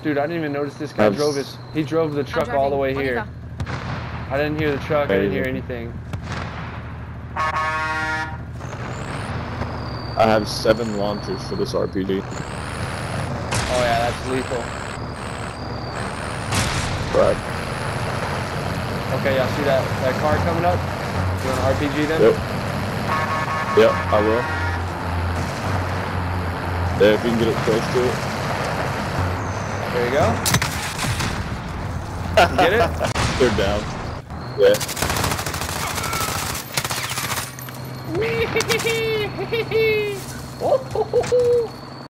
Dude, I didn't even notice this guy drove his. He drove the truck all the way here. I didn't hear the truck. I didn't hear anything. I have 7 launchers for this RPG. Oh yeah, that's lethal. Right. Okay, y'all see that car coming up? You want an RPG then? Yep. Yep, I will. Yeah, if you can get it close to it. There you go. You get it? They're down. Yeah. Wee-hee-hee-hee-hee-hee. Oh, ho, ho, ho.